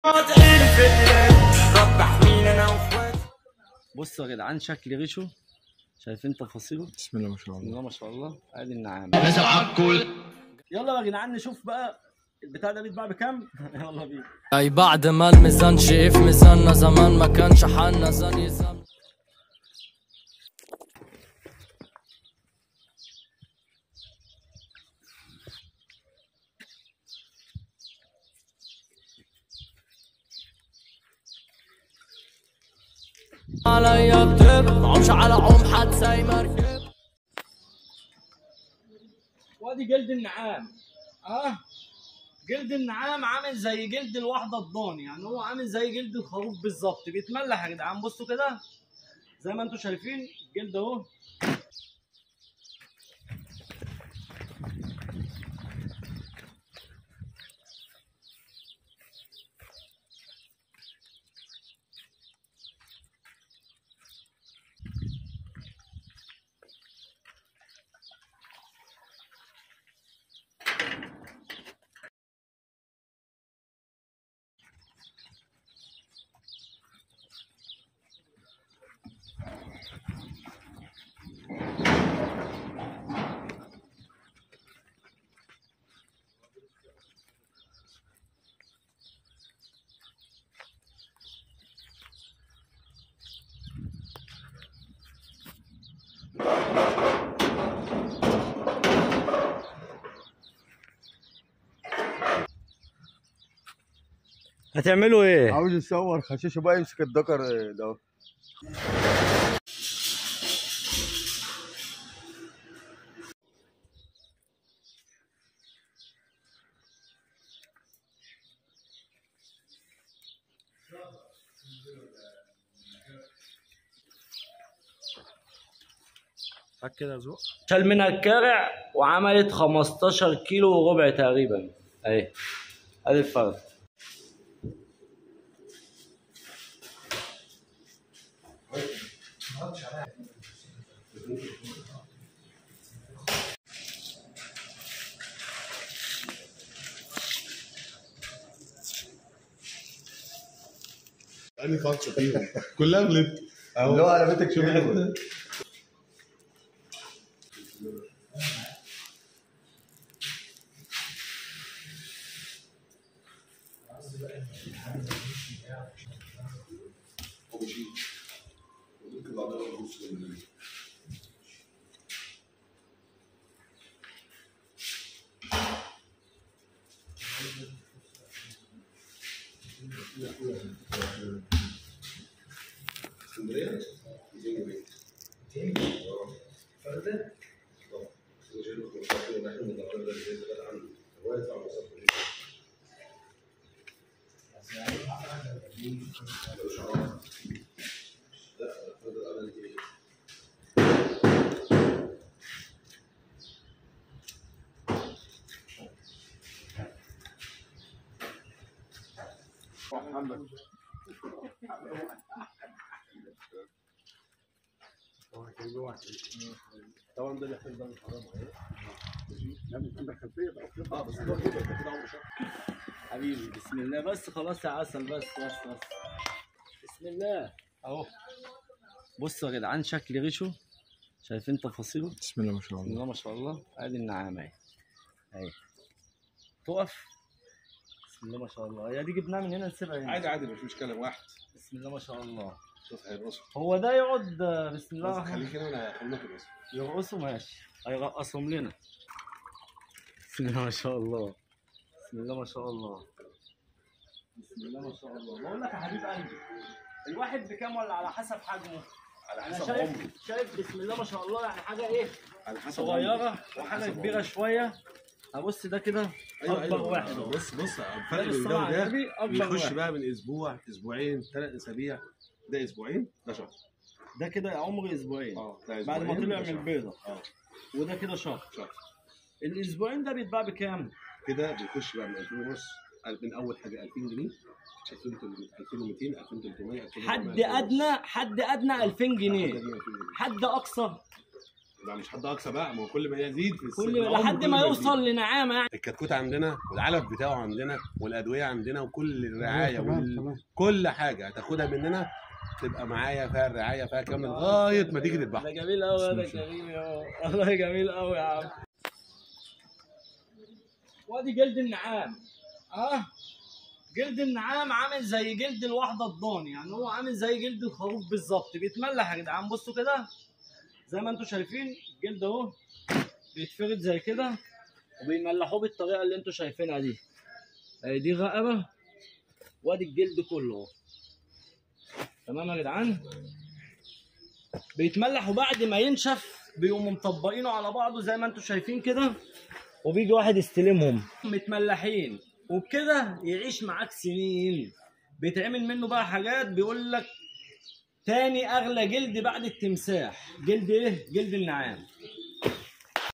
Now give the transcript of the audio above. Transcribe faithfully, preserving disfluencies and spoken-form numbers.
بصوا يا جدعان شكل ريشه، شايفين تفاصيله؟ بسم الله ما شاء الله. بسم الله ما شاء الله. ادي النعام. يلا يا جدعان نشوف بقى البتاع ده بيتباع بكام؟ يلا بينا. اي بعد ما الميزان شايف ميزاننا زمان ما كانش حالنا زان يزن. عليا بتب عمش على عم حد زي مركب. وادي جلد النعام. اه جلد النعام عامل زي جلد الواحده الضاني، يعني هو عامل زي جلد الخروف بالظبط، بيتملح يا جدعان. بصوا كده زي ما انتم شايفين الجلد اهو. هتعملوا ايه؟ عاوز يصور خشيشه بقى، يمسك الدكر ده. هات كده يا ذوق. شال منها الكارع وعملت خمستاشر كيلو وربع تقريبا. اهي ادي الفرد. أني خالصة فيهم كلها غلط. اللي هو على بيتك شو بيعمل؟ اسكندريه ميتين جنيه. ميتين؟ اه فرده؟ اه بس جايب له خمستاشر ونحن متعرض للجهاز ده عنده هو يدفع مصاريف كل شيء. لا الفرده الأقل دي محمد طبعا ده اللي احنا بنعمل حرام اهي. ماشي عندك خلفيه بقى اه بس ده كده كده عمره شهر حبيبي. بسم الله بس خلاص يا عسل. بس بس بس بسم الله اهو. بصوا يا جدعان شكل ريشه، شايفين تفاصيله؟ بسم الله ما شاء بسم الله. الله ما شاء الله. ادي النعامه اهي اهي. تقف. بسم الله ما شاء الله. هي دي جبناها من هنا نسيبها هنا عادي عادي مش مشكله واحد. بسم الله ما شاء الله. شوف هيرقصوا. هو ده يقعد بسم الله الرحمن خليك هنا وانا خلينا نرقص. يرقصوا ماشي. هيرقصهم لنا. بسم الله ما شاء الله. بسم الله ما شاء الله. بسم الله ما شاء الله. بقول لك يا حبيب قلبي الواحد بكام ولا على حسب حجمه؟ على انا حسب شايف عمره. شايف بسم الله ما شاء الله يعني حاجه ايه؟ على حسب صغيره وحاجه كبيره شويه. ابص ده كده ايوه اكبر ايوه واحد. بص بص الفرق ده بين بالصلاة ده على وده النبي اكبر بيخش واحد. بقى من اسبوع اسبوعين ثلاث اسابيع. ده اسبوعين ده شهر. ده كده عمر اسبوعين اه ده بعد ما اسبوعين طلع ده من شهر. البيضه. اه وده كده شهر. شهر. الاسبوعين ده بيتباع بكام؟ كده بيخش بقى من ألفين ونص. من اول حاجه ألفين جنيه، ألفين ومئتين، ألفين وثلاثمية، حد ادنى حد ادنى ألفين جنيه. حد اقصى يبقى مش حد اقصى بقى، ما هو كل ما يزيد في السن كل لحد ما يوصل لنعامه يعني. الكتكوت عندنا والعلف بتاعه عندنا والادويه عندنا وكل الرعايه وكل حاجه هتاخدها مننا تبقى معايا فيها الرعايه فيها كامله لغايه ما تيجي تذبحها. ده جميل قوي ده كريم يا والله جميل قوي يا عم. وادي جلد النعام. اه جلد النعام عامل زي جلد الواحده الضان، يعني هو عامل زي جلد الخروف بالظبط. بيتملح يا جدعان، بصوا كده زي ما انتم شايفين الجلد اهو بيتفرد زي كده وبيملحوه بالطريقه اللي انتم شايفينها دي. اهي دي رقبه وادي الجلد كله اهو. تمام يا جدعان. بيتملح وبعد ما ينشف بيقوموا مطبقينه على بعضه زي ما انتم شايفين كده، وبيجي واحد يستلمهم متملحين وبكده يعيش معاك سنين. بيتعمل منه بقى حاجات، بيقول لك تاني اغلى جلد بعد التمساح جلد ايه؟ جلد النعام.